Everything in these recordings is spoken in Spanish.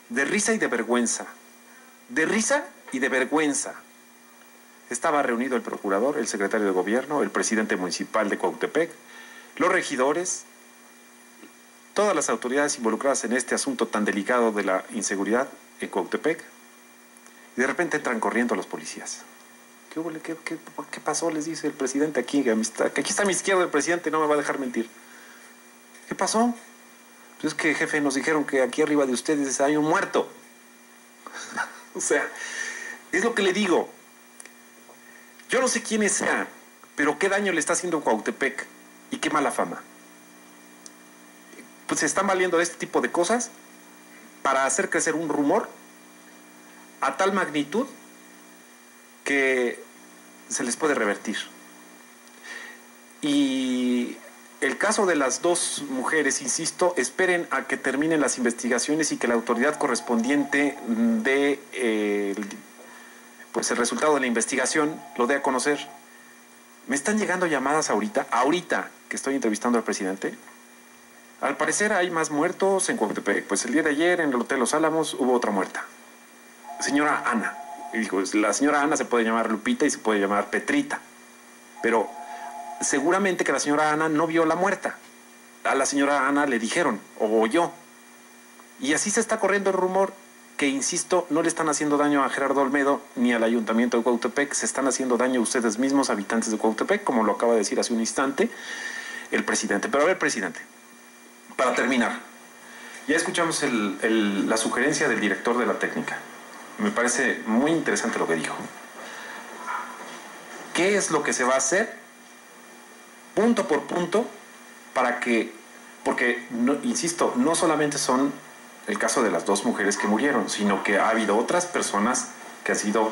de risa y de vergüenza. De risa y de vergüenza. Estaba reunido el procurador, el secretario de gobierno, el presidente municipal de Cuautepec, los regidores, todas las autoridades involucradas en este asunto tan delicado de la inseguridad en Cuautepec, y de repente entran corriendo los policías. ¿Qué pasó? Les dice el presidente aquí está a mi izquierda el presidente, no me va a dejar mentir. ¿Qué pasó? Pues es que, jefe, nos dijeron que aquí arriba de ustedes hay un muerto. O sea, es lo que le digo. Yo no sé quiénes sean, pero qué daño le está haciendo Cuautepec y qué mala fama. Pues se están valiendo de este tipo de cosas para hacer crecer un rumor a tal magnitud que se les puede revertir. Y el caso de las dos mujeres, insisto, esperen a que terminen las investigaciones y que la autoridad correspondiente dé pues el resultado de la investigación lo dé a conocer. Me están llegando llamadas ahorita que estoy entrevistando al presidente. Al parecer hay más muertos en Cuautepec. Pues el día de ayer en el Hotel Los Álamos hubo otra muerta. Señora Ana. Y dijo, la señora Ana se puede llamar Lupita y se puede llamar Petrita. Pero seguramente que la señora Ana no vio la muerta. A la señora Ana le dijeron, o oyó. Y así se está corriendo el rumor que, insisto, no le están haciendo daño a Gerardo Olmedo ni al ayuntamiento de Cuautepec. Se están haciendo daño a ustedes mismos, habitantes de Cuautepec, como lo acaba de decir hace un instante el presidente. Pero a ver, presidente, para terminar, ya escuchamos la sugerencia del director de la técnica. Me parece muy interesante lo que dijo. ¿Qué es lo que se va a hacer, punto por punto, para que, porque, no, insisto, no solamente son el caso de las dos mujeres que murieron, sino que ha habido otras personas que han sido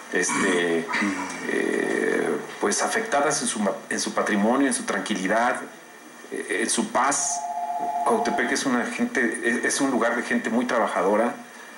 pues afectadas en su patrimonio, en su tranquilidad, en su paz. Cuautepec es un lugar de gente muy trabajadora.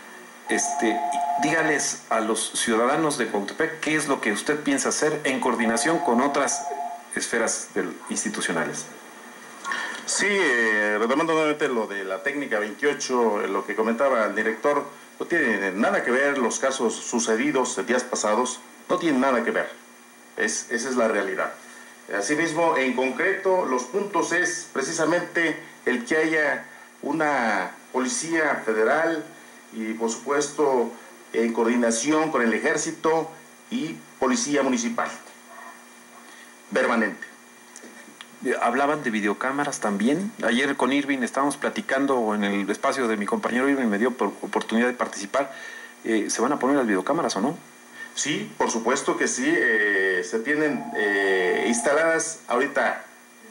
Dígales a los ciudadanos de Cuautepec qué es lo que usted piensa hacer en coordinación con otras esferas institucionales. Sí, retomando nuevamente lo de la técnica 28, lo que comentaba el director, no tiene nada que ver los casos sucedidos en días pasados, no tienen nada que ver, esa es la realidad. Asimismo, en concreto, los puntos es precisamente el que haya una policía federal y, por supuesto, en coordinación con el ejército y policía municipal, permanente. Hablaban de videocámaras también. Ayer con Irving estábamos platicando en el espacio de mi compañero Irving, me dio oportunidad de participar. ¿Se van a poner las videocámaras o no? Sí, por supuesto que sí. Se tienen instaladas ahorita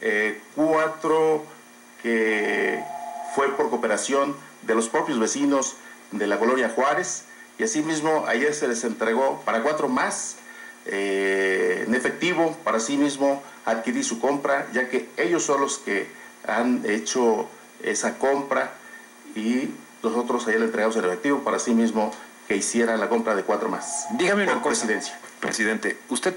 4 que fue por cooperación de los propios vecinos de la colonia Juárez, y asimismo ayer se les entregó para 4 más en efectivo para sí mismo adquirir su compra, ya que ellos son los que han hecho esa compra y nosotros ayer le entregamos el efectivo para sí mismo que hiciera la compra de 4 más. Dígame una cosa, presidencia. Presidente, ¿usted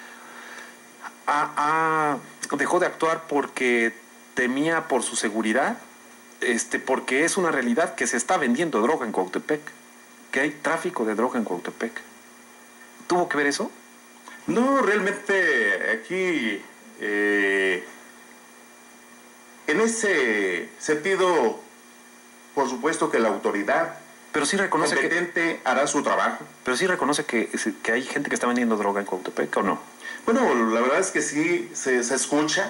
dejó de actuar porque temía por su seguridad? Porque es una realidad que se está vendiendo droga en Cuautepec, que hay tráfico de droga en Cuautepec. ¿Tuvo que ver eso? No, realmente aquí, en ese sentido, por supuesto que la autoridad pero sí reconoce competente hará su trabajo. Pero sí reconoce que hay gente que está vendiendo droga en Cuautepec, ¿o no? Bueno, la verdad es que sí, se escucha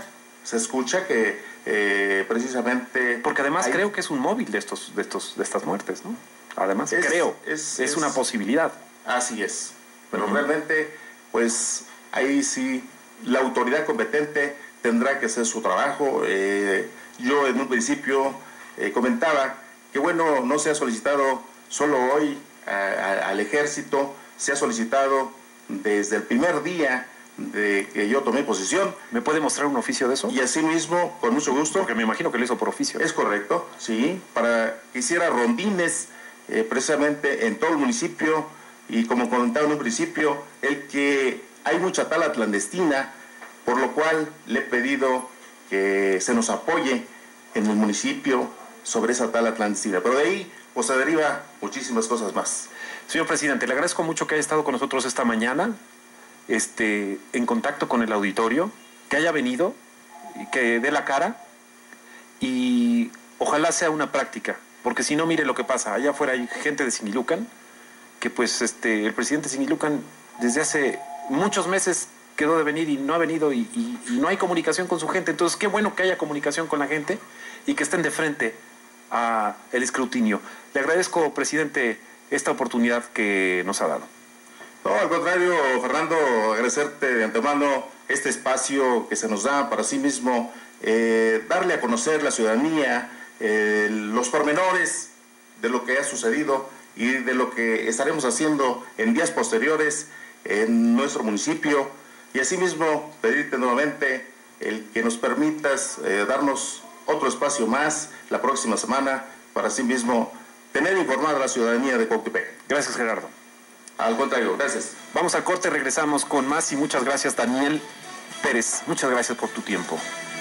que precisamente... Porque además creo que es un móvil de estas muertes, ¿no? Además, es una posibilidad. Así es. Pero realmente, pues, ahí sí, la autoridad competente tendrá que hacer su trabajo. Yo en un principio comentaba que, bueno, no se ha solicitado solo hoy al ejército, se ha solicitado desde el primer día de que yo tomé posesión. ¿Me puede mostrar un oficio de eso? Y así mismo, con mucho gusto. Porque me imagino que lo hizo por oficio. Es correcto, sí, para que hiciera rondines precisamente en todo el municipio, y como comentaba en un principio, el que hay mucha tala clandestina, por lo cual le he pedido que se nos apoye en el municipio, sobre esa tal Atlantis Libre. Pero de ahí pues se deriva muchísimas cosas más. Señor presidente, le agradezco mucho que haya estado con nosotros esta mañana, en contacto con el auditorio, que haya venido, y que dé la cara, y ojalá sea una práctica, porque si no, mire lo que pasa. Allá afuera hay gente de Sinilucan, que pues el presidente de Sinilucan desde hace muchos meses quedó de venir y no ha venido, y no hay comunicación con su gente. Entonces, qué bueno que haya comunicación con la gente y que estén de frente al escrutinio. Le agradezco, presidente, esta oportunidad que nos ha dado. No, al contrario, Fernando, agradecerte de antemano este espacio que se nos da para sí mismo, darle a conocer la ciudadanía los pormenores de lo que ha sucedido y de lo que estaremos haciendo en días posteriores en nuestro municipio, y asimismo pedirte nuevamente el que nos permitas darnos otro espacio más la próxima semana para asimismo tener informada a la ciudadanía de Cuautepec. Gracias, Gerardo. Al contrario, gracias. Vamos al corte, regresamos con más, y muchas gracias, Daniel Pérez. Muchas gracias por tu tiempo.